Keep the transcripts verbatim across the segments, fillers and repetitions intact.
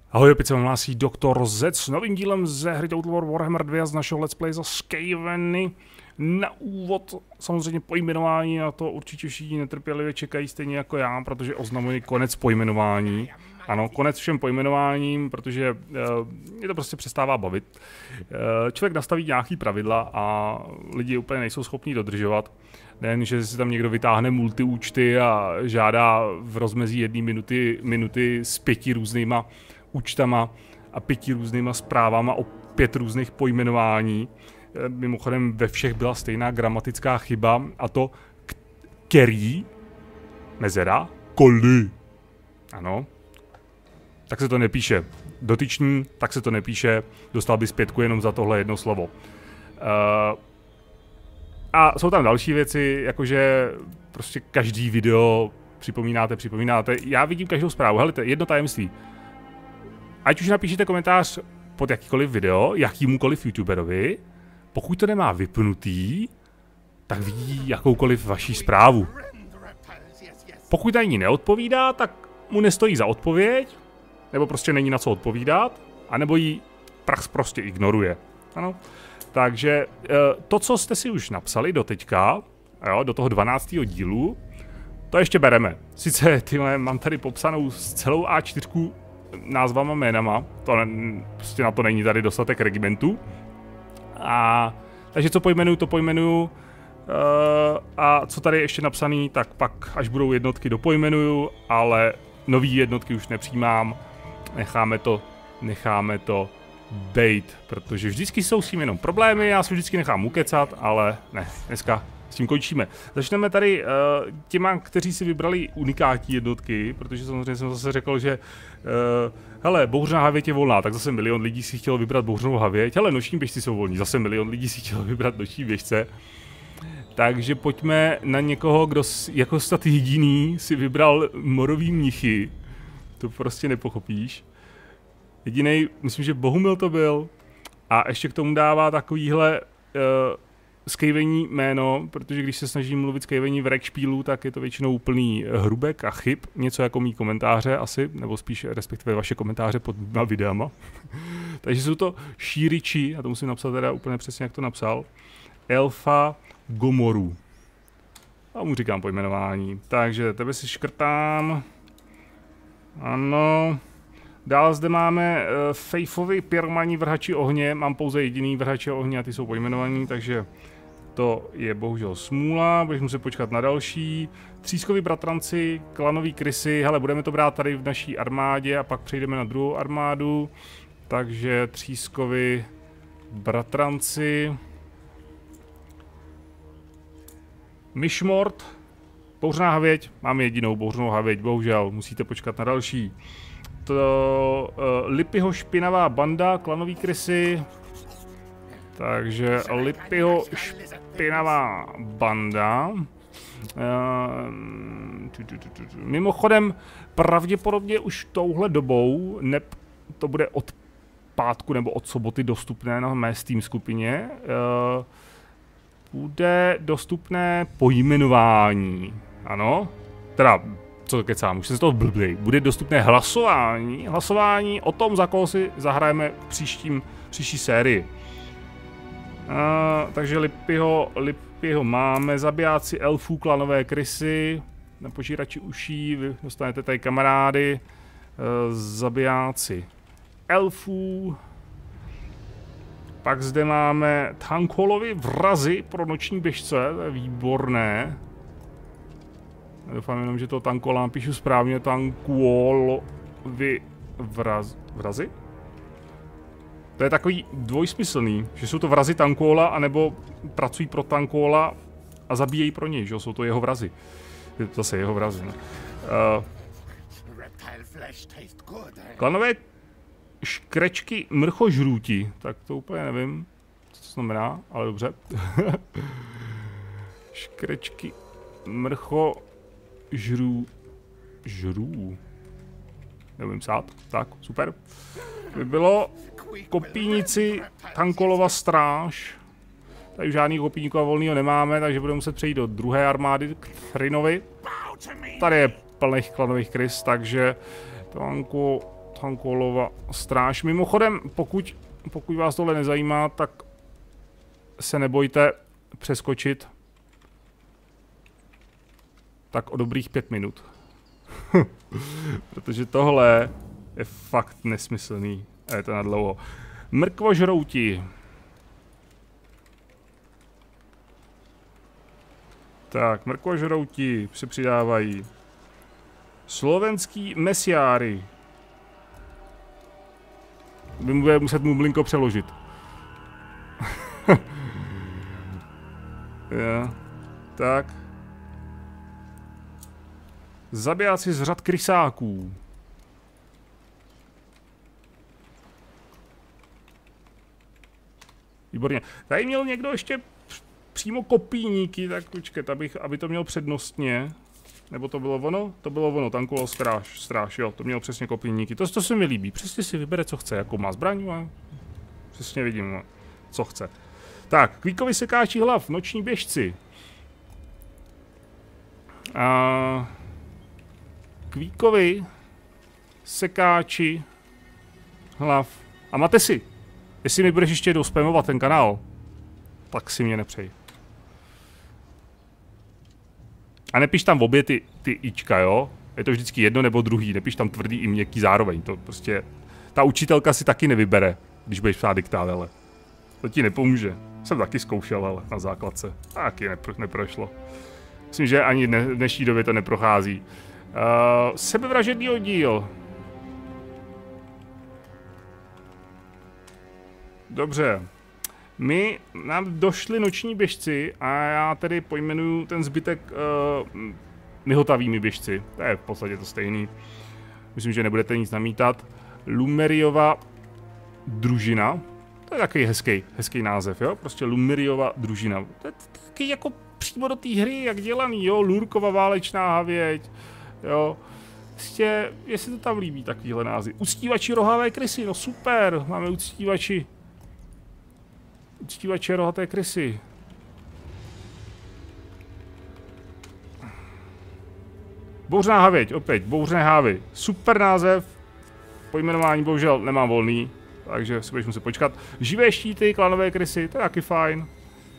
Ahoj, opět se vám hlásí doktor Z s novým dílem ze hry Total War Warhammer dva a z našeho Let's Play za Skaveny. Na úvod samozřejmě pojmenování, na to určitě všichni netrpělivě čekají stejně jako já, protože oznamuji konec pojmenování. Ano, konec všem pojmenováním, protože uh, mě to prostě přestává bavit. Uh, člověk nastaví nějaký pravidla a lidi úplně nejsou schopní dodržovat. Nejen, že si tam někdo vytáhne multiúčty a žádá v rozmezí jedné minuty, minuty s pěti různýma účtama a pěti různýma zprávama o pět různých pojmenování. Mimochodem ve všech byla stejná gramatická chyba, a to který, mezera, koli. Ano. Tak se to nepíše. Dotyčný, tak se to nepíše. Dostal bys pětku jenom za tohle jedno slovo. Uh, a jsou tam další věci, jakože prostě každý video připomínáte, připomínáte. Já vidím každou zprávu. Hele, jedno tajemství. Ať už napíšete komentář pod jakýkoliv video, jakýmukoliv youtuberovi, pokud to nemá vypnutý, tak vidí jakoukoliv vaši zprávu. Pokud na ní neodpovídá, tak mu nestojí za odpověď, nebo prostě není na co odpovídat, anebo ji prax prostě ignoruje. Ano. Takže to, co jste si už napsali do teďka, jo, do toho dvanáctého dílu, to ještě bereme. Sice tyhle, mám tady popsanou s celou A čtyři názvama, jménama, to ne, prostě na to není tady dostatek regimentů. A takže co pojmenuju, to pojmenuju. Uh, a co tady je ještě napsaný, tak pak až budou jednotky dopojmenuju, ale nový jednotky už nepřijímám. Necháme to, necháme to bejt, protože vždycky jsou s tím jenom problémy, já se vždycky nechám ukecat, ale ne, dneska s tím končíme. Začneme tady uh, těma, kteří si vybrali unikátní jednotky, protože samozřejmě jsem zase řekl, že uh, hele, bouřná havěť je volná, tak zase milion lidí si chtělo vybrat bouřnou havěť, hele, noční běžci jsou volní, zase milion lidí si chtělo vybrat noční běžce. Takže pojďme na někoho, kdo jako snad jediný si vybral morový mnichy, to prostě nepochopíš. Jedinej, myslím, že Bohumil to byl, a ještě k tomu dává takovýhle uh, skejvení jméno, protože když se snažím mluvit skejvení v rekšpílu, tak je to většinou úplný hrubek a chyb, něco jako mý komentáře asi, nebo spíš respektive vaše komentáře pod mýma videama. Takže jsou to šíriči, a to musím napsat teda úplně přesně, jak to napsal, Elfa Gomoru. A mu říkám pojmenování. Takže tebe si škrtám. Ano. Dál zde máme uh, Fejfovi Pyrmani vrhači ohně, mám pouze jediný vrhači ohně a ty jsou pojmenovaní, takže to je bohužel smůla, budeš muset počkat na další. Třískovi bratranci, klanový krysy, hele, budeme to brát tady v naší armádě a pak přejdeme na druhou armádu. Takže třískovi bratranci. Myšmort, bouřná havěť, máme jedinou bouřnou havěť, bohužel, musíte počkat na další. To uh, Lipyho špinavá banda, klanový krysy. Takže Lipyho špinavá banda. Uh, tu, tu, tu, tu, tu. Mimochodem, pravděpodobně už touhle dobou, ne, to bude od pátku nebo od soboty dostupné na mé Steam skupině, uh, bude dostupné pojmenování. Ano, teda co kecám, už jsem z toho blblej. Bude dostupné hlasování, hlasování o tom, za koho si zahrajeme v příštím, příští sérii. Uh, takže Lipyho, Lipyho máme, zabijáci elfů, klanové krysy, na požírači uší, vy dostanete tady kamarády, uh, zabijáci elfů. Pak zde máme Tankolovi vrazy pro noční běžce, to je výborné. Já doufám jenom, že to Tankola napíšu správně, Tankolovi vraz, vrazy? To je takový dvojsmyslný, že jsou to vrazy Tankola, anebo pracují pro Tankola a zabíjejí pro něj, že jsou to jeho vrazy. Je to zase jeho vrazy, ne? Uh, klanové škrečky mrchožrůti, tak to úplně nevím, co to znamená, ale dobře. Škrečky mrcho žrů, žrů, nevím psát, tak, super. By bylo kopínici Tankolova stráž. Tady žádný kopíníku a volného nemáme, takže budeme muset přejít do druhé armády k Thrinovi. Tady je plných klanových krys, takže Tanko Tankolova stráž. Mimochodem, pokud, pokud vás tohle nezajímá, tak se nebojte přeskočit tak o dobrých pět minut. Protože tohle je fakt nesmyslný. A je to nadlouho. Mrkvožrouti. Tak, mrkvožrouti se přidávají. Slovenský mesiáry. By mu bude muset Mumlinko přeložit. Ja. Tak. Zabijáci z řad krysáků. Výborně. Tady měl někdo ještě přímo kopíníky, tak počkat, abych, aby to měl přednostně. Nebo to bylo ono? To bylo ono, Tankoval stráž, stráž, jo, to mělo přesně kopíníky. To, to se mi líbí, přesně si vybere, co chce, jako má zbraň, a přesně vidím, co chce. Tak, Kvíkovi sekáči hlav, noční běžci. A... Kvíkovi sekáči hlav. A máte si, jestli mi budeš ještě jednou spamovat ten kanál, tak si mě nepřej. A nepiš tam obě ty, ty ička, jo? Je to vždycky jedno nebo druhý, nepiš tam tvrdý i měkký zároveň, to prostě... Ta učitelka si taky nevybere, když budeš psát diktát, ale. To ti nepomůže. Jsem taky zkoušel, ale na základce. Taky nepro, neprošlo. Myslím, že ani v dnešní době to neprochází. Uh, sebevražedný oddíl. Dobře. My, nám došli noční běžci a já tedy pojmenuju ten zbytek uh, mihotavými běžci. To je v podstatě to stejný. Myslím, že nebudete nic namítat. Lumeriova družina. To je takový hezký, hezký název, jo? Prostě Lumeriova družina. To je taky jako přímo do té hry, jak dělaný, jo? Lurkova válečná havěť, jo? Prostě, jestli to tam líbí, takovýhle názvy. Uctívači rohavé krysy, no super, máme uctívači. Uctívače rohaté krysy. Bouřná havěť, opět, bouřné hávy. Super název. Pojmenování bohužel nemám volný, takže si budeš muset počkat. Živé štíty, klanové krysy, to je taky fajn.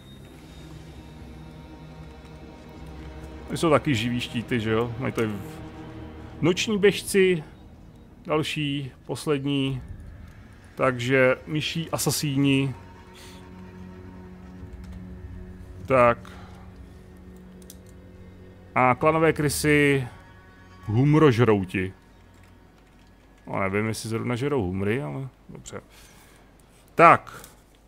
To jsou taky živý štíty, že jo? Mají to i v... Noční běžci, další, poslední. Takže myší asasíni. Tak. A klanové krysy, humrožrouti. No, nevím, jestli zrovna žerou humry, ale dobře. Tak.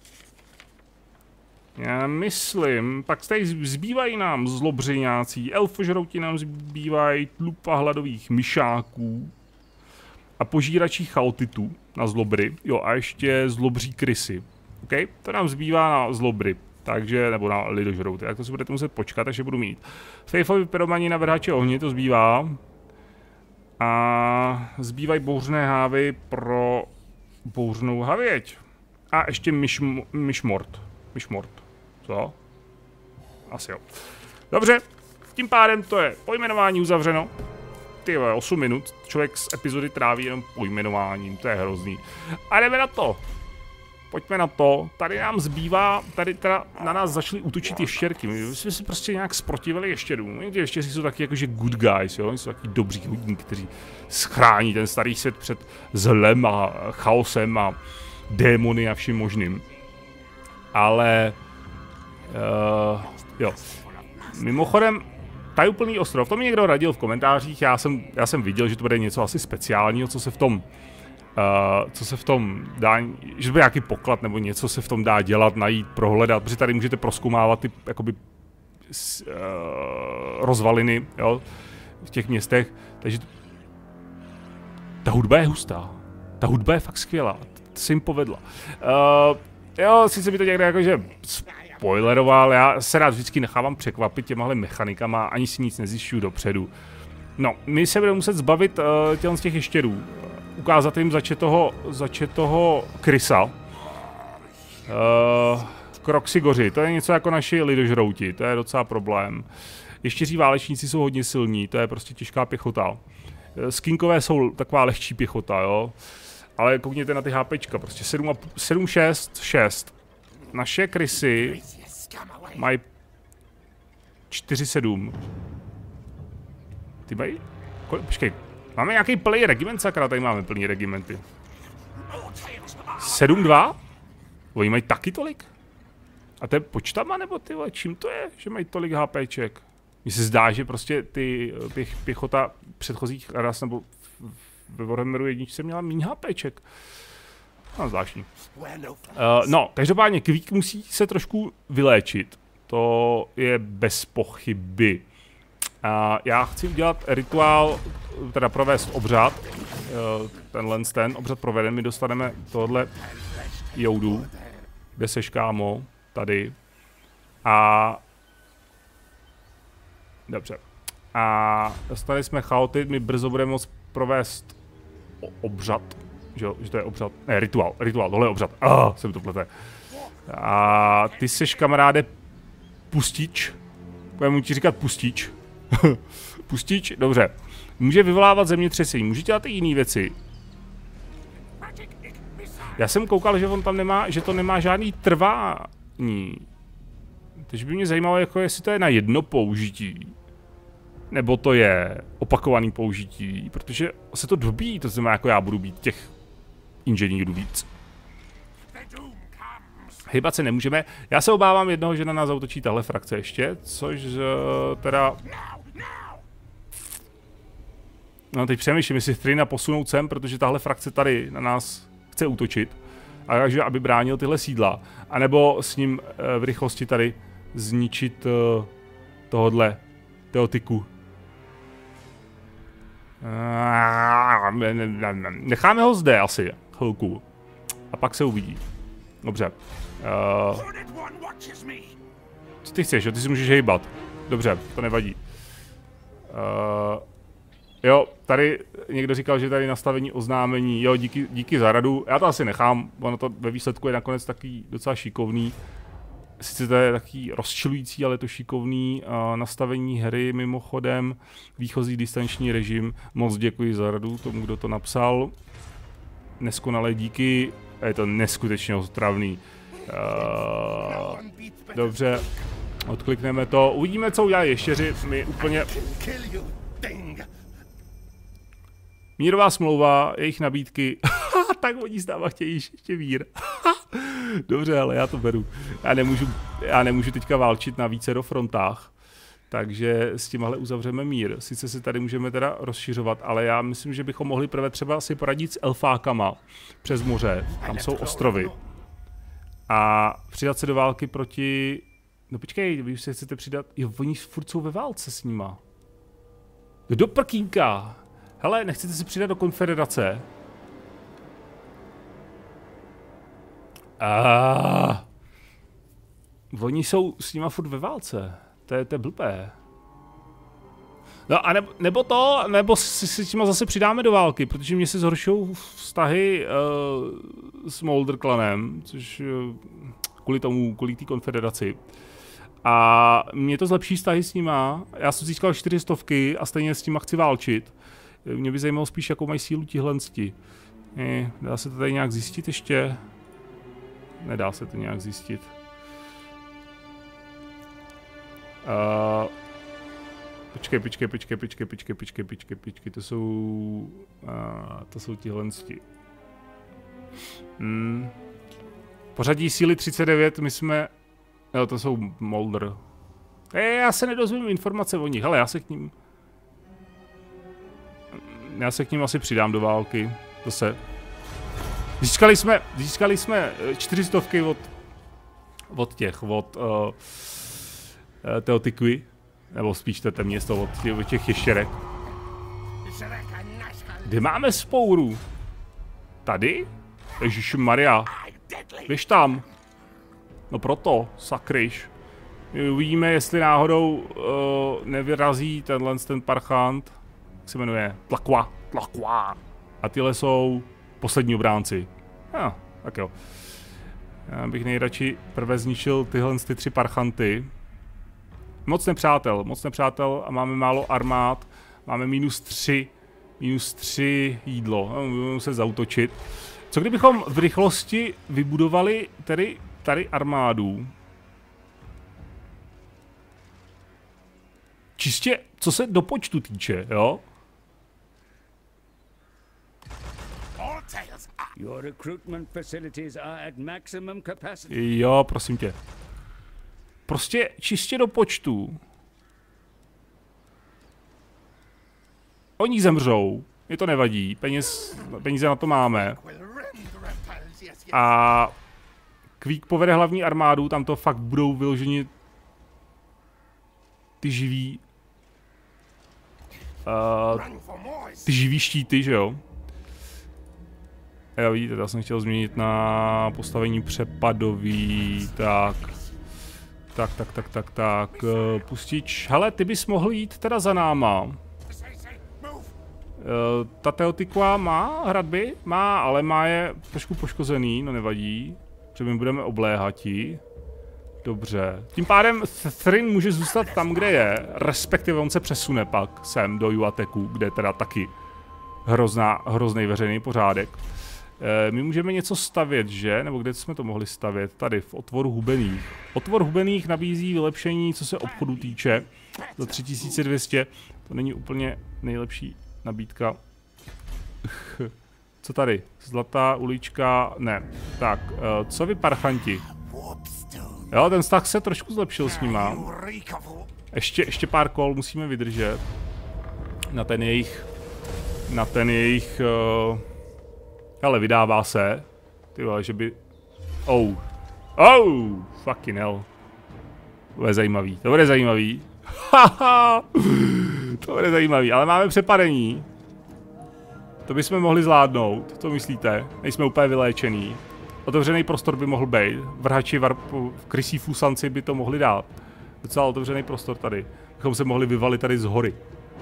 Já myslím, pak tady zbývají nám zlobřiňáci, elfožrouti nám zbývají, tlupa hladových myšáků a požíračí chaotitů na zlobry. Jo, a ještě zlobří krysy. OK? To nám zbývá na zlobry. Takže, nebo na lidožrouty, tak to si budete muset počkat, takže budu mít. Fejfovi pyromaní na vrhače ohně, to zbývá. A zbývají bouřné hávy pro bouřnou havěť. A ještě myšm, myšmort. Myšmort. Co? Asi jo. Dobře, tím pádem to je pojmenování uzavřeno. Ty jo, osm minut. Člověk z epizody tráví jenom pojmenováním, to je hrozný. A jdeme na to. Pojďme na to. Tady nám zbývá, tady teda na nás začaly útočit ještěrky. My jsme si prostě nějak zprotivili ještěrům. Ty ještěři jsou taky jakože good guys, jo? Oni jsou taky dobří hodní, kteří schrání ten starý svět před zlem a chaosem a démony a vším možným. Ale... Uh, jo. Mimochodem, Tajuplný ostrov, to mi někdo radil v komentářích, já jsem, já jsem viděl, že to bude něco asi speciálního, co se v tom... Uh, co se v tom dá, že to bude nějaký poklad nebo něco se v tom dá dělat, najít, prohledat, protože tady můžete prozkoumávat ty jakoby s, uh, rozvaliny, jo, v těch městech, takže ta hudba je hustá, ta hudba je fakt skvělá, to se jim povedla. Uh, jo, sice mi to někde jakože spoileroval, já se rád vždycky nechávám překvapit těmahle mechanikama, ani si nic nezjišťuju dopředu. No, my se budeme muset zbavit uh, těm z těch ještěrů. Ukázat jim začetoho, začetoho krysa. Uh, Kroxigoři, to je něco jako naši lidožrouti, to je docela problém. Ještěří válečníci jsou hodně silní, to je prostě těžká pěchota. Skinkové jsou taková lehčí pěchota, jo. Ale koukněte na ty HPčka, prostě sedm šest šest. Naše krysy mají čtyři sedm. Ty mají? Počkej, máme nějaký plný regiment, sakra, tady máme plný regimenty. sedm dva? Oni mají taky tolik? A to je počtama, nebo ty vole, čím to je, že mají tolik HPček? Mně se zdá, že prostě ty pěch, pěchota předchozích ras, nebo ve Warhammeru jedničce měla méně HPček. No, zvláštní. Uh, no, každopádně Kvík musí se trošku vyléčit. To je bez pochyby. Uh, já chci udělat rituál, teda provést obřad. Uh, tenhle ten obřad proveden, my dostaneme tohle joudu. Kde seš, kámo? Tady. A... Dobře. A dostali jsme chaoty, my brzo budeme moct provést obřad. Že, že to je obřad. Ne, rituál, rituál, tohle je obřad. Ah, jsem to plete. A ty seš, kamaráde, pustič. Budeme ti říkat pustič. Pustič, dobře. Může vyvolávat zemětřesení, může dělat i jiné věci. Já jsem koukal, že on tam nemá, že to nemá žádný trvání. Takže by mě zajímalo, jako jestli to je na jedno použití. Nebo to je opakovaný použití, protože se to dobíjí, to znamená, jako já budu být těch inženýrů víc. Hejbat se nemůžeme. Já se obávám jednoho, že na nás zautočí tahle frakce ještě, což teda... No teď přemýšlím, jestli Thrina posunout sem, protože tahle frakce tady na nás chce útočit. A takže aby bránil tyhle sídla. A nebo s ním v rychlosti tady zničit tohodle teotiku. Necháme ho zde asi chvilku. A pak se uvidí. Dobře. Uh, co ty chceš, jo? Ty si můžeš hejbat. Dobře, to nevadí. Uh, jo, tady někdo říkal, že tady nastavení oznámení. Jo, díky, díky za radu. Já to asi nechám, ono to ve výsledku je nakonec taky docela šikovný. Sice to je taky rozčilující, ale je to šikovný. Uh, nastavení hry mimochodem. Výchozí distanční režim. Moc děkuji za radu tomu, kdo to napsal. Neskonalé díky. Je to neskutečně otravný. Uh, dobře, odklikneme to. Uvidíme, co udělají ještěři. My úplně... Mírová smlouva, jejich nabídky. Tak oni s náma chtějí ještě vír. Dobře, ale já to beru. Já nemůžu, já nemůžu teďka válčit na vícero frontách. Takže s tímhle uzavřeme mír. Sice si tady můžeme teda rozšiřovat, ale já myslím, že bychom mohli prvé třeba si poradit s elfákama přes moře. Tam jsou ostrovy. A přidat se do války proti... No počkej, vy už se chcete přidat... Jo, oni furt jsou ve válce s nima. Do prkínka! Hele, nechcete se přidat do konfederace? A oni jsou s nima furt ve válce. To je, to je blbé. No a nebo, nebo to, nebo si s tím zase přidáme do války, protože mě se zhoršují vztahy uh, s Molder klanem, což uh, kvůli tomu, kvůli té konfederaci. A mě to zlepší vztahy s nima. Já jsem získal čtyři stovky a stejně s nima chci válčit. Mě by zajímalo spíš, jakou mají sílu tihle. Dá se to tady nějak zjistit ještě? Nedá se to nějak zjistit. Uh, počkej, počkej, počkej, počkej, počkej, počkej, počkej, počkej, to jsou, uh, to jsou tihle. Hmm. Pořadí síly třicet devět, my jsme, jo, to jsou Molder. E, já se nedozvím informace o nich, hele, já se k ním, já se k ním asi přidám do války, zase. Získali jsme, získali jsme čtyřistovky od, od těch, od, uh, Teotikui, nebo spíš to město od těch, od těch ještěrek. Kde máme spouru? Tady? Ježišmarja. Běž tam. No proto, sakryš. My uvidíme, jestli náhodou uh, nevyrazí tenhle ten parchant. Jak se jmenuje? Tlaqua. Tlaqua. A tyhle jsou poslední obránci. Ah, tak jo. Já bych nejradši prvé zničil tyhle ty tři parchanty. Moc nepřátel, moc nepřátel a máme málo armád. Máme minus tři Minus tři jídlo, no, budeme muset zautočit. Co kdybychom v rychlosti vybudovali tady, tady armádu? Čistě, co se do počtu týče, jo? Your recruitment facilities are at maximum capacity. Jo, prosím tě. Prostě čistě do počtu. Oni zemřou, mě to nevadí, peněz, peníze na to máme. A Kvík povede hlavní armádu, tam to fakt budou vyloženi ty živí, uh, ty živý štíty, že jo? Já vidíte, já jsem chtěl změnit na postavení přepadový, tak, tak, tak, tak, tak, tak, uh, pustič, hele, ty bys mohl jít teda za náma. Uh, ta Teotikva má hradby? Má, ale má je trošku poškozený, no nevadí, že my budeme obléhati. Dobře, tím pádem Thrin může zůstat tam, kde je, respektive on se přesune pak sem do Juateku, kde teda taky hrozná, hrozný veřejný pořádek. E, my můžeme něco stavět, že? Nebo kde jsme to mohli stavět? Tady, v otvoru hubených. Otvor hubených nabízí vylepšení, co se obchodu týče, za tři tisíce dvě stě. To není úplně nejlepší nabídka. Co tady? Zlatá ulička? Ne. Tak, e, co vy parchanti? Jo, ten vztah se trošku zlepšil s nima. Ještě, ještě pár kol musíme vydržet. Na ten jejich... Na ten jejich... Uh, ale vydává se. Ty vole, že by... Oh. Oh! Fucking hell. To bude zajímavý. To bude zajímavý. Haha! To bude zajímavý. Ale máme přepadení. To bychom mohli zvládnout. Co myslíte? Nejsme úplně vyléčený. Otevřený prostor by mohl být. Vrhači, varpu, krysí fusanci by to mohli dát. Docela otevřený prostor tady. Bychom se mohli vyvalit tady z hory.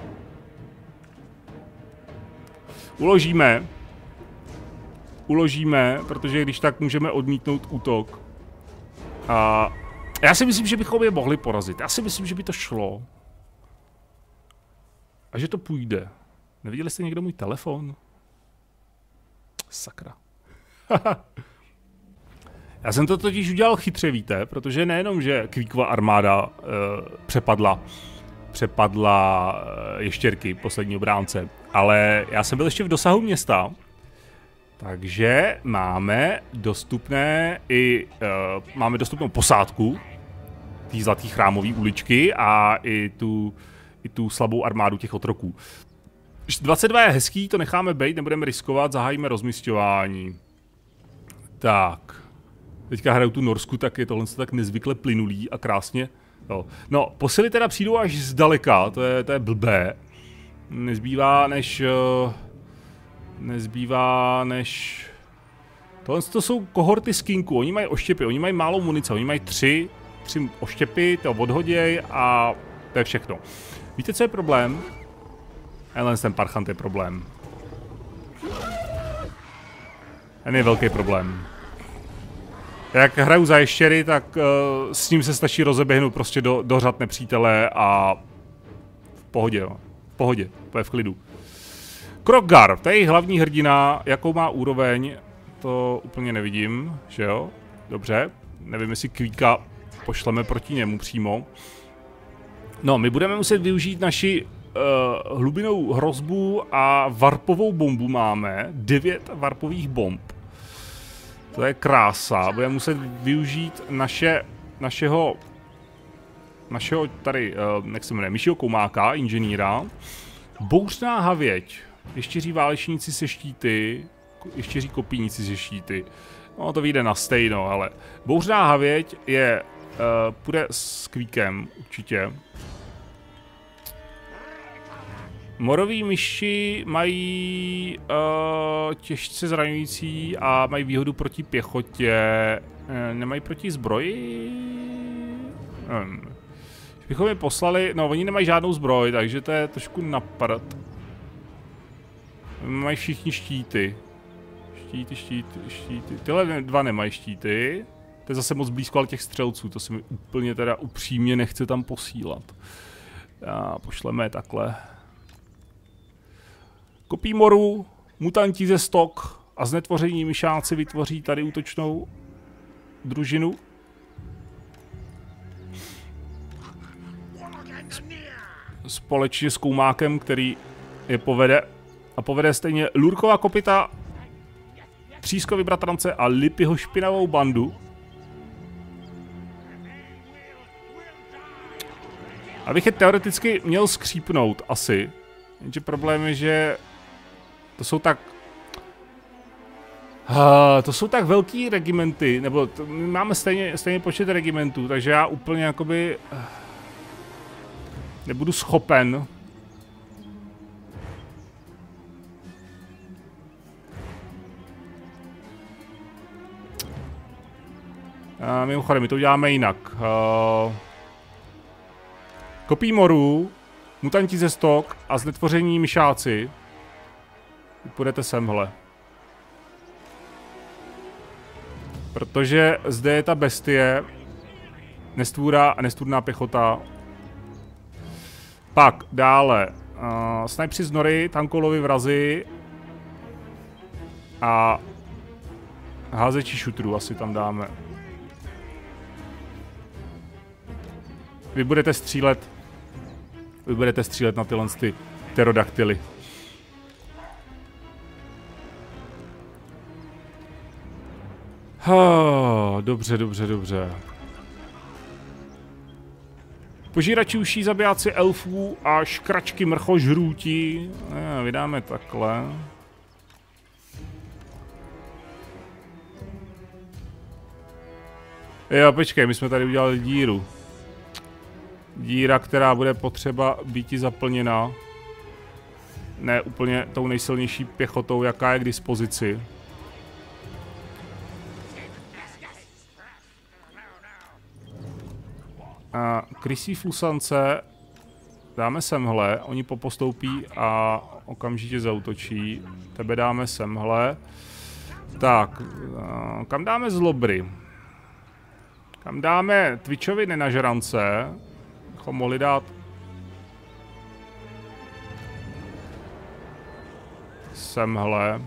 Uložíme. Uložíme, protože když tak můžeme odmítnout útok. A já si myslím, že bychom je mohli porazit. Já si myslím, že by to šlo. A že to půjde. Neviděli jste někdo můj telefon? Sakra. Já jsem to totiž udělal chytře, víte, protože nejenom, že Kvíkova armáda uh, přepadla, přepadla uh, ještěrky, poslední obránce, ale já jsem byl ještě v dosahu města, takže máme dostupné i, uh, máme dostupnou posádku té zlaté chrámové uličky a i tu, i tu slabou armádu těch otroků. dvacet dva je hezký, to necháme bejt, nebudeme riskovat, zahájíme rozmisťování. Tak. Teďka hraju tu Norsku, tak je tohle tak nezvykle plynulý a krásně. Jo. No, posily teda přijdou až zdaleka, to je, to je blbé. Nezbývá než... Uh, nezbývá než... Tohle to jsou kohorty skinku, oni mají oštěpy, oni mají málo munice, oni mají tři, tři oštěpy, to odhoděj a to je všechno. Víte, co je problém? Ellen, ten parchant je problém. Ten je velký problém. Jak hraju za ještěry, tak uh, s ním se stačí rozeběhnout prostě do, do řad nepřítele a v pohodě, jo. V pohodě, to je v klidu. Krogar, to je jejich hlavní hrdina, jakou má úroveň, to úplně nevidím, že jo? Dobře, nevím, jestli Kvíka pošleme proti němu přímo. No, my budeme muset využít naši uh, hlubinou hrozbu a varpovou bombu máme, devět varpových bomb. To je krása, budeme muset využít naše, našeho, našeho tady, uh, jak se jmenuje, myšího koumáka, inženýra. Bouřná havěť, ještěří válečníci se štíty, ještěří kopíníci se štíty. No to vyjde na stejno, ale bouřná havěť je, uh, půjde s Kvíkem určitě. Moroví myši mají uh, těžce zraňující a mají výhodu proti pěchotě. E, nemají proti zbroji? Hmm. Bychom je poslali, no oni nemají žádnou zbroj, takže to je trošku napadat. Mají všichni štíty. Štíty, štíty, štíty. Tyhle dva nemají štíty. To je zase moc blízko ale těch střelců, to se mi úplně teda upřímně nechce tam posílat. A pošleme je takhle. Kopí moru, mutanti ze stok a znetvoření myšáci vytvoří tady útočnou družinu. Společně s Koumákem, který je povede. A povede stejně Lurkova kopita, Třískovi bratrance a Lipyho špinavou bandu. Abych je teoreticky měl skřípnout, asi. Jenže problém je, že to jsou tak... Uh, to jsou tak velký regimenty, nebo to, my máme stejně, stejně počet regimentů, takže já úplně jakoby... Uh, nebudu schopen. Uh, mimochodem, my to uděláme jinak. Uh, Kopí moru, mutanti ze stok a znetvoření myšáci. Půjdete semhle. Protože zde je ta bestie, nestvůra a nestvůrná pěchota. Pak dále uh, snajpři z nory, tankolovi vrazy a házeči šutrů asi tam dáme. Vy budete střílet, vy budete střílet na tyhle ty pterodaktily. Oh, dobře, dobře, dobře. Požírači uší, zabijáci elfů a škračky mrchožrůti. Ne, vydáme takhle. Jo, počkej, my jsme tady udělali díru. Díra, která bude potřeba být zaplněna. Ne úplně tou nejsilnější pěchotou, jaká je k dispozici. A krysí flusance dáme semhle, oni popostoupí a okamžitě zaútočí. Tebe dáme semhle. Tak, kam dáme zlobry? Kam dáme Twitchovi nenažrance? Bychom mohli dát... semhle.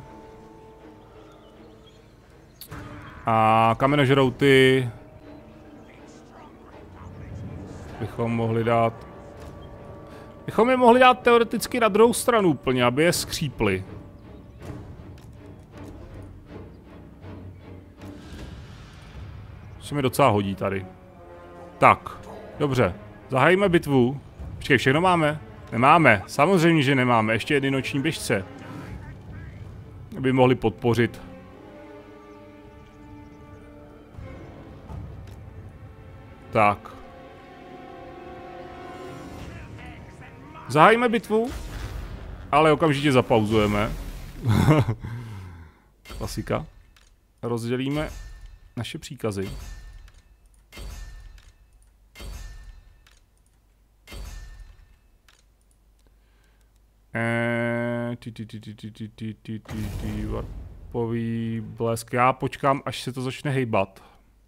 A kamenožrouty... bychom mohli dát... bychom je mohli dát teoreticky na druhou stranu úplně, aby je skřípli. Se mi docela hodí tady. Tak, dobře. Zahajíme bitvu. Počkej, všechno máme? Nemáme. Samozřejmě, že nemáme. Ještě jedny noční běžce. Aby mohli podpořit. Tak. Zahájíme bitvu, ale okamžitě zapauzujeme. Klasika. Rozdělíme naše příkazy. Eee, ty, ty, ty, ty, ty, ty, ty, ty, ty, ty, warpový blesk. Já počkám, až se to začne hejbat.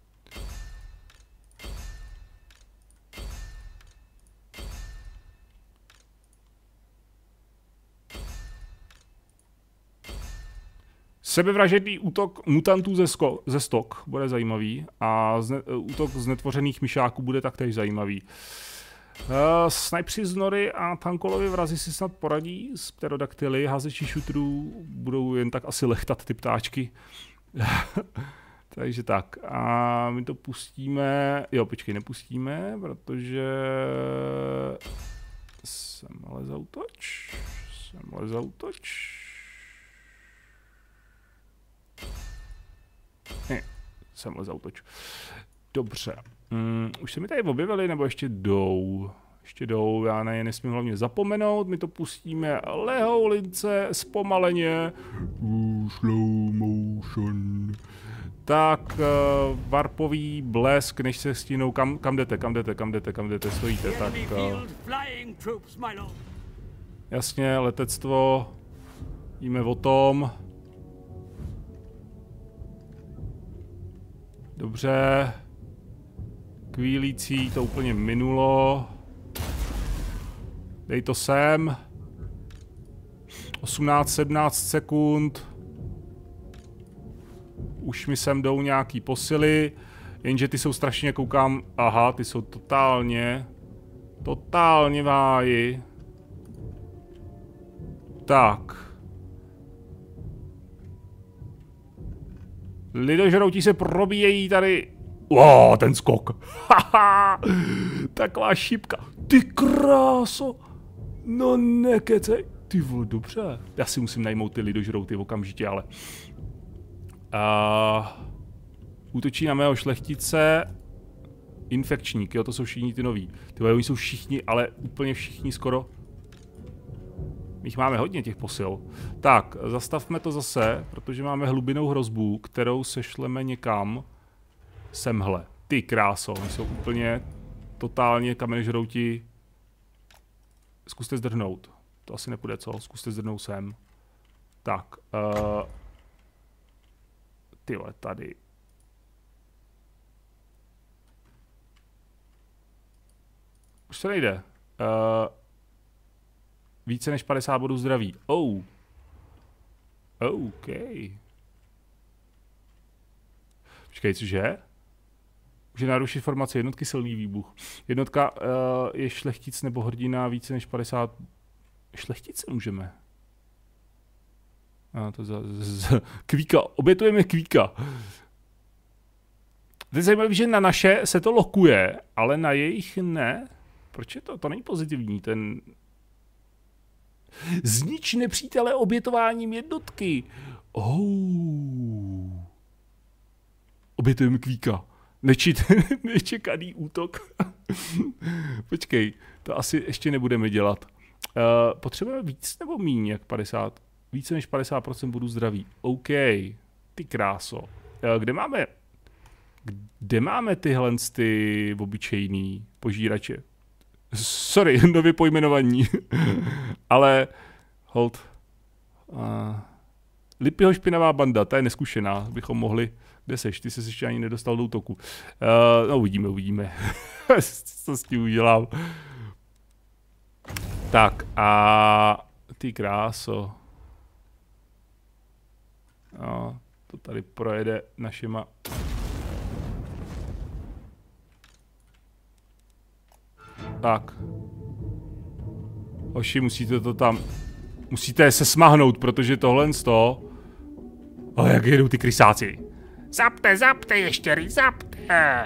Sebevražedný útok mutantů ze, sko- ze stok bude zajímavý a zne- útok z netvořených myšáků bude taktéž zajímavý. Uh, snajpři z nory a tankolovi vrazi si snad poradí s pterodaktily, házeči šutrů budou jen tak asi lechtat ty ptáčky. Takže tak, a my to pustíme, jo počkej, nepustíme, protože semhle zautoč, semhle zautoč. Ne, semhle zautoč. Dobře. Mm, už se mi tady objevili, nebo ještě jdou? Ještě jdou, já na je nesmím hlavně zapomenout. My to pustíme lehoulince, zpomaleně. Uh, slow motion. Tak, uh, warpový blesk, než se stínou. Kam, kam jdete, kam jdete, kam jdete, kam jdete, stojíte, tak... Uh, jasně, letectvo. Víme o tom. Dobře. Kvílící, to úplně minulo. Dej to sem. osmnáct sedmnáct sekund. Už mi sem jdou nějaký posily, jenže ty jsou strašně, koukám, aha, ty jsou totálně, totálně váji. Tak. Lidožrouti se probíjejí tady. Wow, ten skok. Haha, taková šipka. Ty kráso. No nekecej. Ty vole, dobře. Já si musím najmout ty lidožrouty okamžitě, ale. Uh, útočí na mého šlechtice. Infekčník, jo, to jsou všichni ty noví. Ty vole, oni jsou všichni, ale úplně všichni skoro. My jich máme hodně těch posil. Tak, zastavme to zase, protože máme hlubinou hrozbu, kterou sešleme někam semhle. Ty kráso, oni jsou úplně totálně kamenežrouti. Zkuste zdrhnout. To asi nepůjde, co? Zkuste zdrhnout sem. Tak. Uh, tyhle, tady. Už to nejde. Uh, více než padesát bodů zdraví. Oh. OK. Počkej, cože? Může narušit formaci jednotky, silný výbuch. Jednotka uh, je šlechtic nebo hrdina více než padesát... Šlechtice můžeme. A to za, za, kvíka, obětujeme kvíka. To je zajímavé, že na naše se to lokuje, ale na jejich ne. Proč je to? To není pozitivní, ten... Znič nepřítele obětováním jednotky. Oh. Obětujeme kvíka. Nečit, nečekaný útok. Počkej, to asi ještě nebudeme dělat. Uh, potřebujeme víc nebo míň jak padesát? Více než padesát procent bodů zdraví. OK, ty kráso. Uh, kde máme... Kde máme tyhle ty obyčejný požírače? Sorry, nově pojmenovaní. Ale hold. Uh, Lipyho špinavá banda, ta je neskušená, bychom mohli... Kde seš? Ty ses ještě ani nedostal do útoku. Uh, no uvidíme, uvidíme. Co s tím udělám. Tak a ty kráso. No, to tady projede našima. Tak. Hoši, musíte to tam... Musíte se smahnout, protože tohle z toho... O, jak jedou ty krysáci. Zapte, zapte, ještěry, zapte!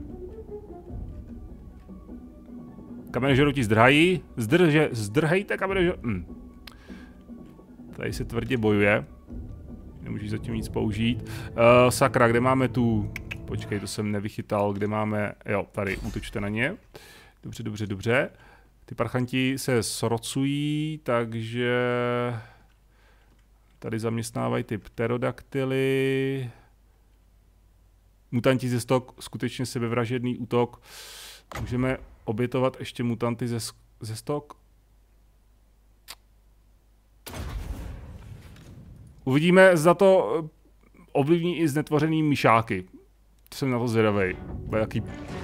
Kamenežrouti zdrhají. Zdrže, zdrhejte kamenežrouti. Hm. Tady se tvrdě bojuje. Nemůžeš zatím nic použít. Uh, sakra, kde máme tu... Počkej, to jsem nevychytal. Kde máme... Jo, tady, útočte na ně. Dobře, dobře, dobře. Ty parchanti se srocují, takže... Tady zaměstnávají ty pterodaktily. Mutanti ze stok, skutečně sebevražedný útok. Můžeme obětovat ještě mutanty ze, ze stok. Uvidíme, zda to ovlivní i znetvořený myšáky. Jsem na to zvědavej. Jaký...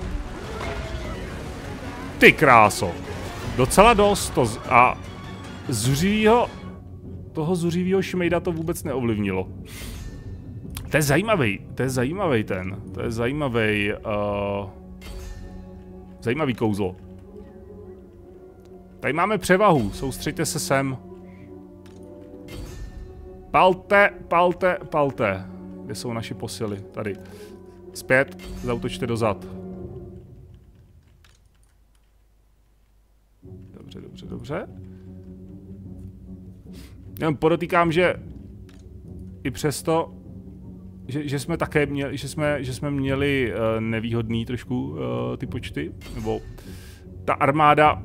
Ty kráso. Docela dost to z... a zuřivýho... Toho zuřivýho šmejda to vůbec neovlivnilo. To je zajímavý, to je zajímavý ten, to je zajímavý, uh, zajímavý kouzlo. Tady máme převahu, soustřeďte se sem. Palte, palte, palte. Kde jsou naši posily? Tady. Zpět, zaútočte dozad. Dobře, dobře, dobře. Jenom podotýkám, že i přesto, že, že jsme také měli, že jsme, že jsme měli uh, nevýhodný trošku uh, ty počty, nebo ta armáda,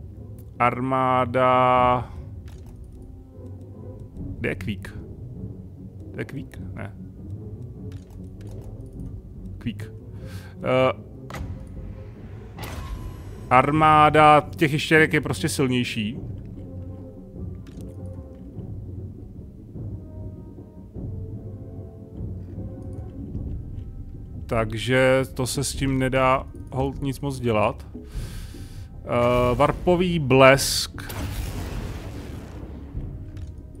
armáda, kde je Kvík? Kde je Kvík? Ne. Kvík. Uh, armáda těch ještěrek je prostě silnější. Takže to se s tím nedá hold nic moc dělat. Uh, varpový blesk.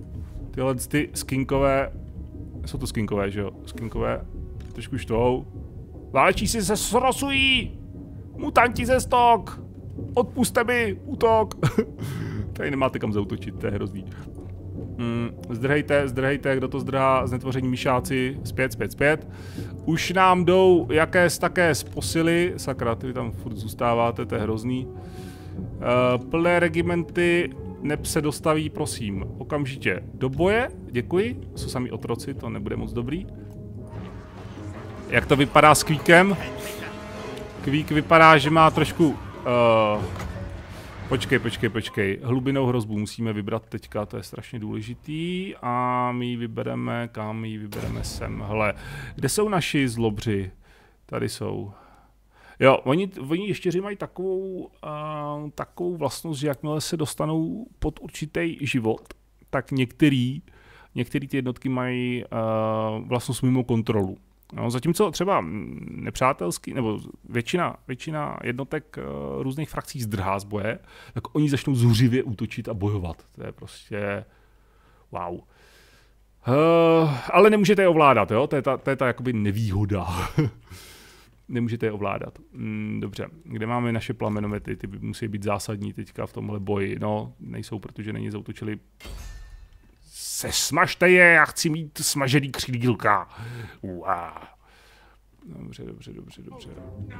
Tyhle ty skinkové, jsou to skinkové, že jo? Skinkové trošku štvou. Válečíci se srosují! Mutanti ze stok! Odpuste mi, útok! Tady nemáte kam zaútočit, to je hrozný. Mm, zdrhejte, zdrhejte, kdo to zdrhá, znetvoření myšáci, zpět, zpět, zpět. Už nám jdou jakés také z posily, sakra, ty tam furt zůstáváte, to je hrozný. Uh, plné regimenty, neb se dostaví, prosím, okamžitě do boje, děkuji, jsou sami otroci, to nebude moc dobrý. Jak to vypadá s Kvíkem? Kvík vypadá, že má trošku... Uh, počkej, počkej, počkej. Hlubinou hrozbu musíme vybrat teďka, to je strašně důležitý. A my ji vybereme, kam ji vybereme sem. Hele, kde jsou naši zlobři? Tady jsou. Jo, oni, oni ještěři mají takovou, uh, takovou vlastnost, že jakmile se dostanou pod určitý život, tak některý, některý ty jednotky mají uh, vlastnost mimo kontrolu. No, zatímco třeba nepřátelský, nebo většina, většina jednotek uh, různých frakcí zdrhá z boje, tak oni začnou zuřivě útočit a bojovat. To je prostě wow. Uh, ale nemůžete je ovládat, jo? To je ta, to je ta jakoby nevýhoda. Nemůžete je ovládat. Mm, dobře, kde máme naše plamenomety? Ty musí být zásadní teďka v tomhle boji. No, nejsou, protože na ně zautočili. Sesmažte je, já chci mít smažený křídílka. Wow. Dobře, dobře, dobře, dobře.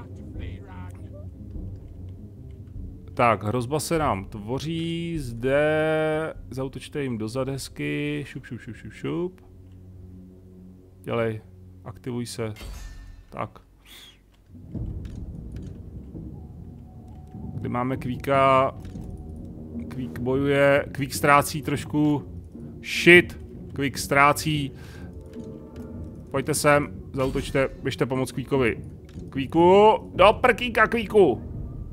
Tak, hrozba se nám tvoří, zde zautočte jim do zadesky, šup, šup, šup, šup, šup. Dělej, aktivuj se. Tak. Kde máme Kvíka? Kvík bojuje, Kvík ztrácí trošku. Shit, Kvík ztrácí. Pojďte sem, zautočte, běžte pomoct Kvíkovi. Kvíku, do prkínka, Kvíku!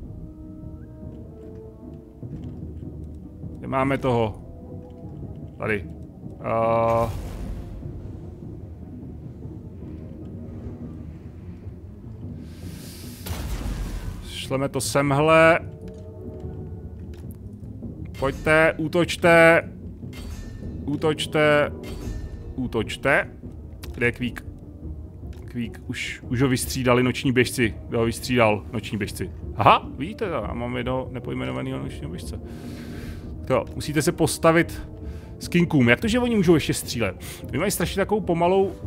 Kde máme toho? Tady. Uh... Šleme to semhle. Pojďte, útočte. Útočte. Útočte. Kde je Kvík? Kvík, už, už ho vystřídali noční běžci. Kdo ho vystřídal? Noční běžci. Aha, vidíte, já mám jedno nepojmenovaného nočního běžce. To, musíte se postavit skinkům. Jak to, že oni můžou ještě střílet? Oni mají strašně takovou pomalou uh,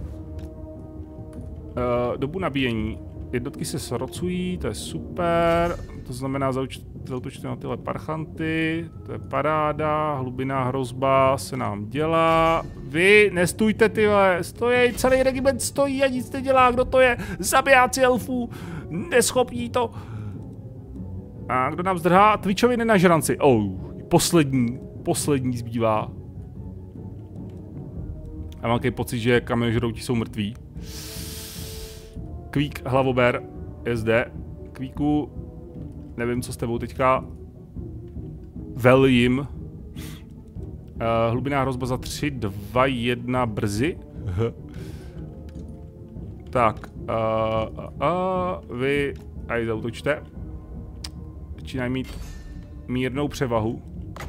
dobu nabíjení. Jednotky se srocují, to je super. To znamená, zautočte na tyhle parchanty. To je paráda, hlubinná hrozba se nám dělá. Vy nestůjte, tyhle, stojí, celý regiment stojí a nic nedělá. Kdo to je? Zabijáci elfů, neschopní to. A kdo nám zdrhá? Twitchovi na žranci. Oh, poslední, poslední zbývá. Já mám takový pocit, že kamenožrouti jsou mrtví. Kvík, hlavober, je zde. Kvíku, nevím, co s tebou teďka. Vel jim. Uh, hlubiná hrozba za tři, dva, jedna, brzy. Tak. Uh, uh, uh, vy, aj zautočte. Začínají mít mírnou převahu.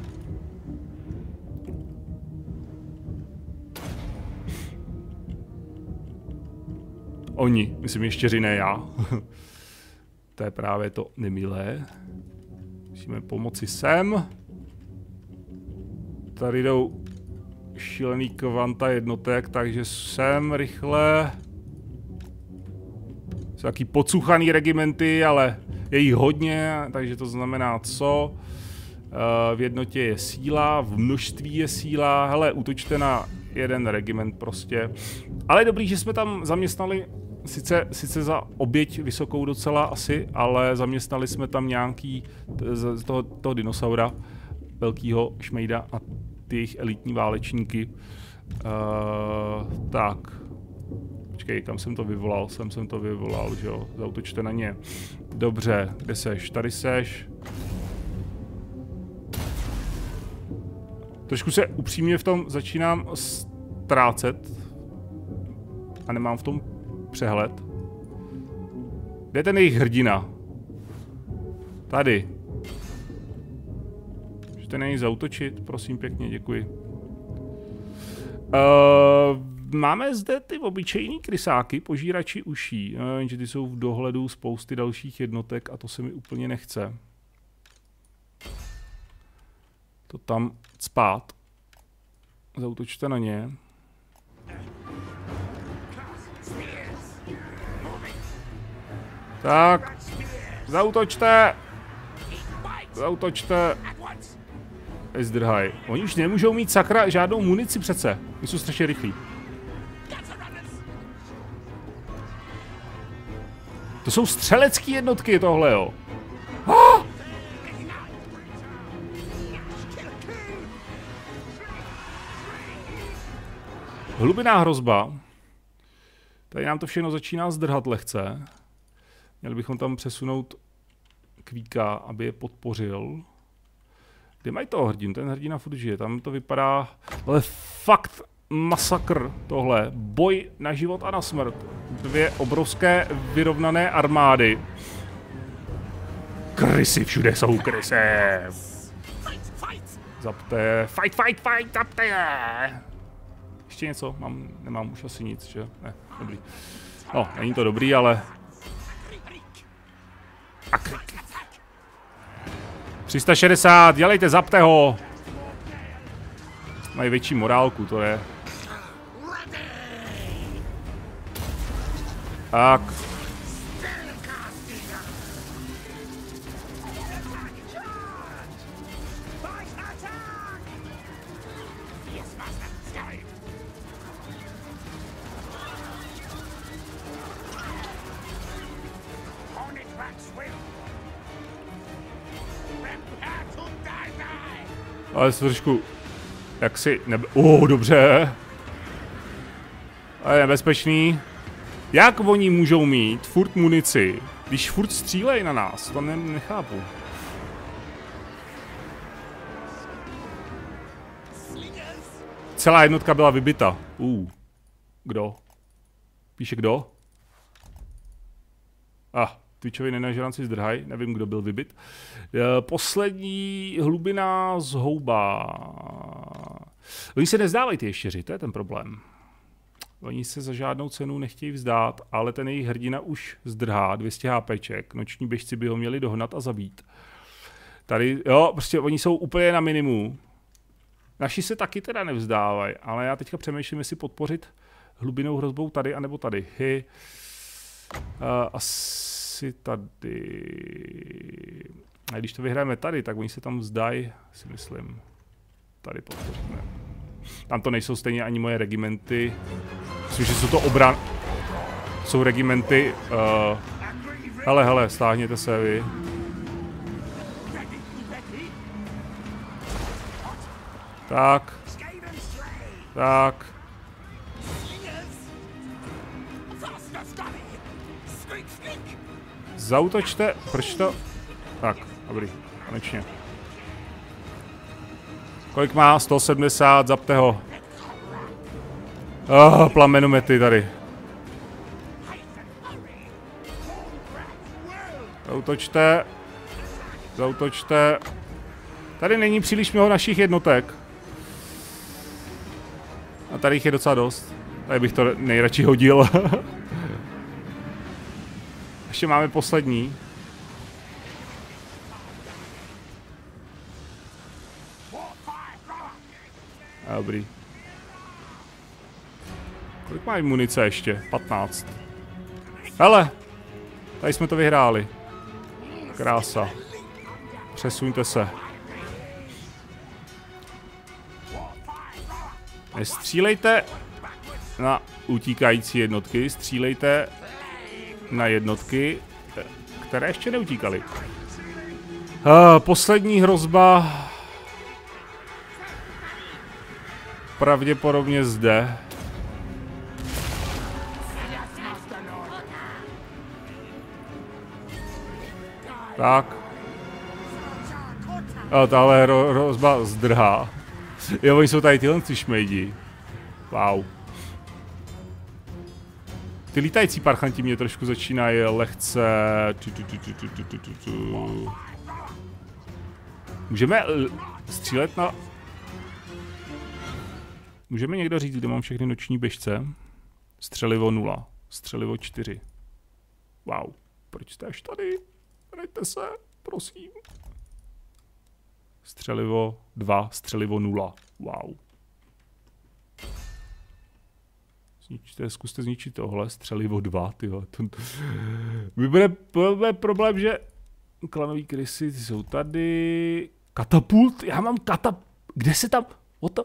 Oni, myslím ještěři, ne já. To je právě to nemilé. Musíme pomoci sem. Tady jdou šílený kvanta jednotek, takže sem rychle. Jsou taky podsuchaný regimenty, ale je jich hodně, takže to znamená co? V jednotě je síla, v množství je síla. Hele, útočte na jeden regiment prostě. Ale je dobrý, že jsme tam zaměstnali, sice, sice za oběť vysokou docela asi, ale zaměstnali jsme tam nějaký z toho, toho dinosaura, velkýho šmejda a ty jejich elitní válečníky. Uh, tak. Počkej, kam jsem to vyvolal? Sem jsem to vyvolal, že jo? Zautočte na ně. Dobře, kde seš? Tady seš. Trošku se upřímně v tom začínám ztrácet. A nemám v tom přehled. Kde je ten jejich hrdina? Tady. Můžete na něj zautočit? Prosím pěkně, děkuji. Uh, máme zde ty obyčejný krysáky, požírači uší, no, jenže ty jsou v dohledu spousty dalších jednotek a to se mi úplně nechce. To tam cpát. Zaútočte na ně. Tak, zaútočte! Zaútočte! Zdrhaj. Oni už nemůžou mít sakra žádnou munici přece. Oni jsou strašně rychlí. To jsou střelecké jednotky tohle, jo. Ah! Hlubiná hrozba. Tady nám to všechno začíná zdrhat lehce. Měli bychom tam přesunout Kvíka, aby je podpořil. Kde mají toho hrdinu? Ten hrdina furt žije. Tam to vypadá... Ale fakt masakr tohle. Boj na život a na smrt. Dvě obrovské vyrovnané armády. Krysy, všude jsou krysy. Zapte. Fight, fight, fight, zapte je. Ještě něco? Mám, nemám už asi nic, že? Ne, dobrý. No, není to dobrý, ale... tři sta šedesát, dělejte, zapte ho! Mají větší morálku, to je. Tak. Ale se trošku... Jaksi... Nebe... Oh, dobře. Ale nebezpečný. Jak oni můžou mít furt munici, když furt střílejí na nás? To ne nechápu. Celá jednotka byla vybita. Uh. Kdo? Píše kdo? Ah. Twitchovi nenažranci zdrhaj, nevím, kdo byl vybit. Poslední hlubiná zhouba. Oni se nezdávají ty ještěři, to je ten problém. Oni se za žádnou cenu nechtějí vzdát, ale ten jejich hrdina už zdrhá, dvě stě HPček. Noční běžci by ho měli dohnat a zabít. Tady, jo, prostě oni jsou úplně na minimu. Naši se taky teda nevzdávají, ale já teďka přemýšlím, jestli podpořit hlubinou hrozbou tady, anebo tady. Hy. Uh, asi tady. A když to vyhrajeme tady, tak oni se tam vzdají, si myslím. Tady podpoříme. Tam to nejsou stejně ani moje regimenty. Myslím, že jsou to obran... Jsou regimenty... Uh... Hele, hele, stáhněte se vy. Tak. Tak. Zautočte, proč to... Tak, dobrý, konečně. Kolik má? sto sedmdesát, zapte ho. Oh, plamenomety tady. Zautočte. Zautočte. Tady není příliš mnoho našich jednotek. A tady jich je docela dost. Tady bych to nejradši hodil. Ještě máme poslední. Dobrý. Kolik mají munice ještě? patnáct. Hele! Tady jsme to vyhráli. Krása. Přesuňte se. Nestřílejte na utíkající jednotky, střílejte na jednotky, které ještě neutíkaly. Uh, poslední hrozba. Pravděpodobně zde. Tak. A tahle hrozba zdrhá. Jo, oni jsou tady tyhle ty šmejdi. Wow. Ty lítající parchanti mě trošku začínají lehce... Můžeme střílet na... Můžeme někdo říct, kde mám všechny noční běžce? Střelivo nula. Střelivo čtyři. Wow. Proč jste až tady? Dejte se, prosím. Střelivo dva, střelivo nula. Wow. Zničte, zkuste zničit tohle. Střelivo dva, tyhle. To... My bude, bude problém, že klanový krysy jsou tady. Katapult? Já mám katapult. Kde se tam... What the...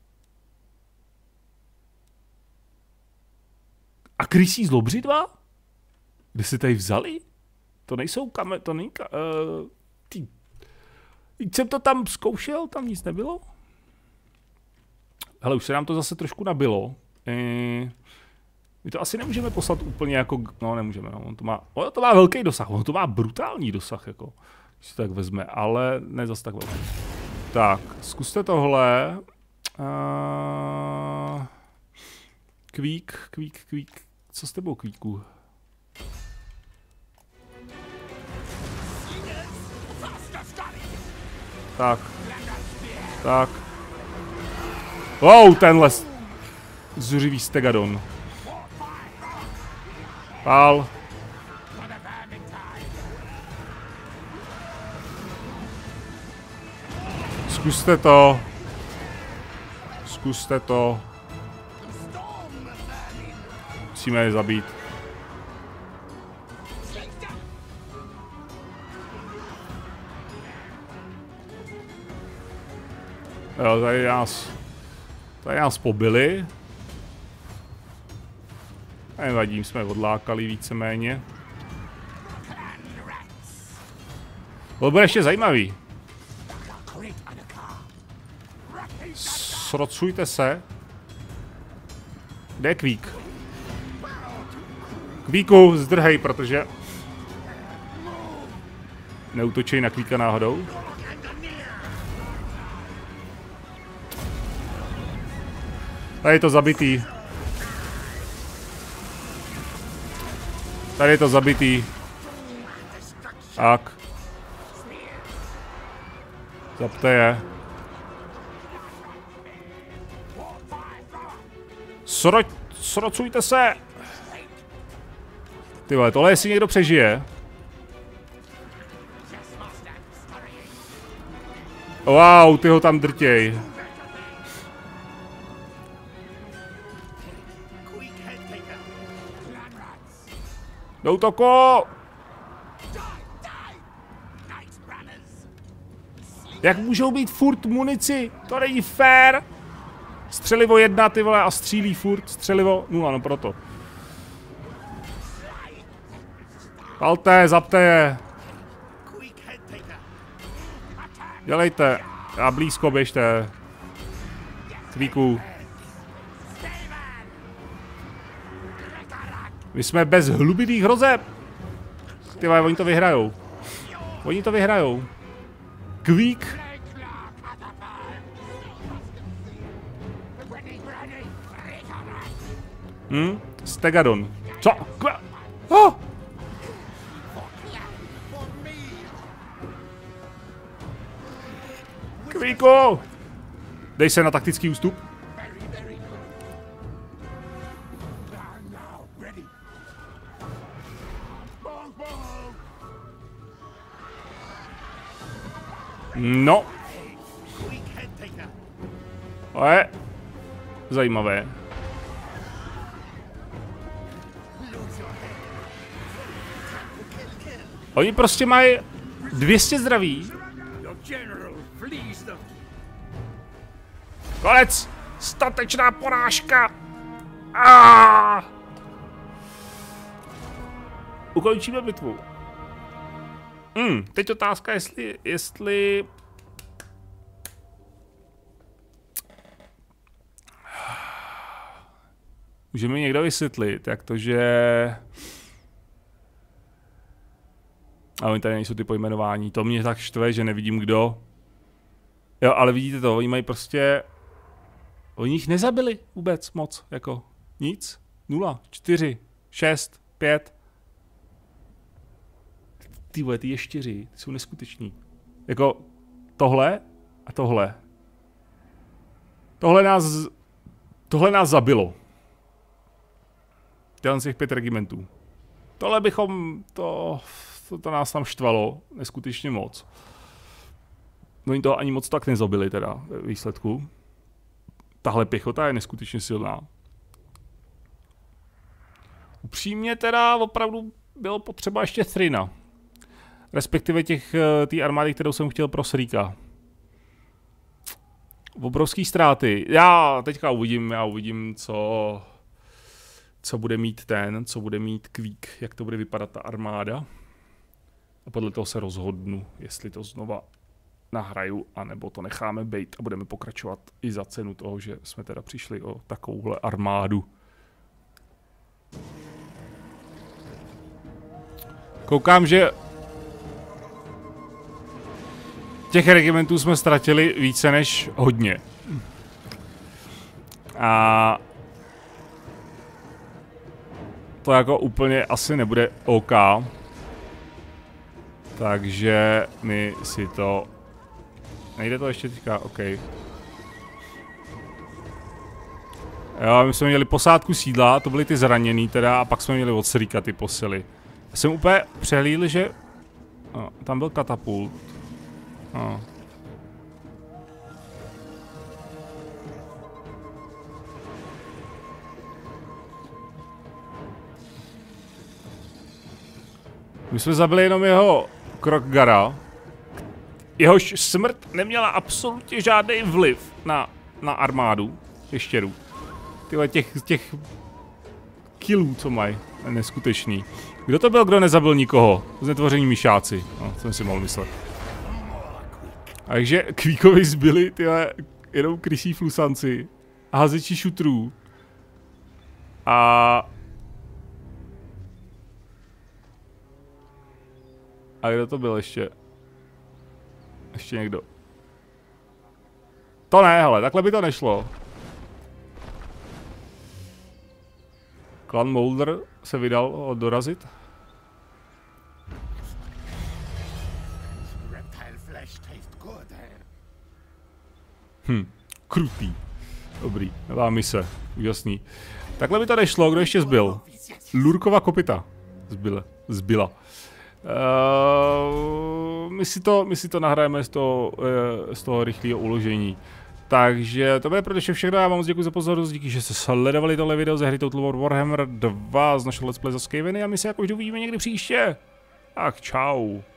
A krysí zlobřidva? Kde se tady vzali? To nejsou kamer... To není... Ka... Uh, ty... Jsem to tam zkoušel, tam nic nebylo. Hele, už se nám to zase trošku nabilo. E... My to asi nemůžeme poslat úplně jako... No, nemůžeme, no. On to má... On to má velký dosah, on to má brutální dosah, jako... Když se tak vezme, ale ne zase tak velký. Tak, zkuste tohle. Uh... Kvík, kvík, kvík. Co s tebou, kvíku? Tak. Tak. Wow, tenhle zuřivý stegadon. Pál. Zkuste to. Zkuste to. Musíme je zabít. Jo, tady nás... Tady nás pobili. Nevadím, jsme odlákali víceméně. To bude ještě zajímavý. Srocujte se. Kde je Kvík? Kvíku, zdrhej, protože... Neútočej na Kvíka náhodou. Tady je to zabitý. Tady je to zabitý. Tak. Zapte je. Sro... Srocujte se! Ty vole, tohle jestli někdo přežije. Wow, ty ho tam drtěj. Do útoku! Jak můžou být furt munici? To není fér! Střelivo jedna, ty vole, a střílí furt. Střelivo nula, no proto. Palte, zapte je. Dělejte. A blízko běžte. Kvíku. My jsme bez hlubitých hrozeb. Ty vole, oni to vyhrajou. Oni to vyhrajou. Kvík. Hm? Stegadon. Co? Kva? Oh! Kvíku! Dej se na taktický ústup. No. To je zajímavé. Oni prostě mají dvě stě zdraví. Konec! Statečná porážka! Aaaa! Ukončíme bitvu. Hmm, teď otázka, jestli, jestli... Můžeme někdo vysvětlit, jak to, že... A oni tady nejsou ty pojmenování, to mě tak štve, že nevidím kdo. Jo, ale vidíte to, oni mají prostě... Oni jich nezabili vůbec moc, jako nic. Nula, čtyři, šest, pět. Ty vole, ty ještěři, ty jsou neskuteční. Jako tohle a tohle. Tohle nás Tohle nás zabilo. Tělen z těch pět regimentů. Tohle bychom, to, to, to nás tam štvalo neskutečně moc. Oni to ani moc tak nezabili teda ve výsledku. Tahle pěchota je neskutečně silná. Upřímně teda opravdu bylo potřeba ještě Thrina. Respektive těch, té armády, kterou jsem chtěl pro Srika. Obrovský ztráty. Já teďka uvidím, já uvidím, co, co bude mít ten, co bude mít Kvík, jak to bude vypadat ta armáda. A podle toho se rozhodnu, jestli to znova nahraju, anebo to necháme bejt a budeme pokračovat i za cenu toho, že jsme teda přišli o takovouhle armádu. Koukám, že těch regimentů jsme ztratili více než hodně. A to jako úplně asi nebude OK. Takže my si to... Nejde to ještě teďka? OK. Jo, my jsme měli posádku sídla, to byly ty zraněný teda, a pak jsme měli od Srika ty posily. Já jsem úplně přehlídl, že... No, tam byl katapult. No. My jsme zabili jenom jeho Krokgara. Jehož smrt neměla absolutně žádný vliv na, na armádu ještěrů. Tyhle těch, těch killů, co mají, neskutečný. Kdo to byl, kdo nezabil nikoho? Znetvoření myšáci, no, jsem si mohl myslet. Takže Kvíkovi zbyli tyhle jenom krysí flusanci a hazeči šutrů. A... A kdo to byl ještě? Ještě někdo. To ne, hele, takhle by to nešlo. Klan Moulder se vydal ho dorazit. Hm, krutý. Dobrý, nová mise, úžasný. Takhle by to nešlo, kdo ještě zbyl? Lurkova kopita zbyla. zbyla. Uh, my, si to, my si to nahrajeme z toho, uh, z toho rychlého uložení. Takže to bude pro dnešek všechno, já vám moc děkuji za pozornost, díky, že jste sledovali tohle video ze hry Total War Warhammer dva z našeho Let's Play za Skaveny a my se jako vždy uvidíme někdy příště. Tak čau.